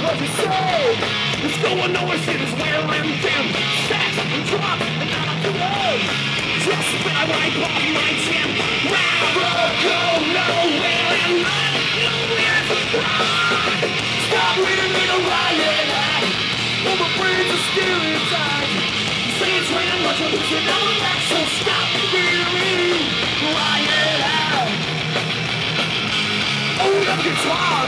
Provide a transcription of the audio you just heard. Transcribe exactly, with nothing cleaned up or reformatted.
what you say. It's going nowhere, shit is wearing thin. Sex and drugs and not up to love. Just spit right off my chin. Rather go nowhere and not nowhere to run. Stop reading me to riot act. All my brains are still inside. You say it's raining, but you're losing all back. So stop reading me riot act. Oh, look, it's hard.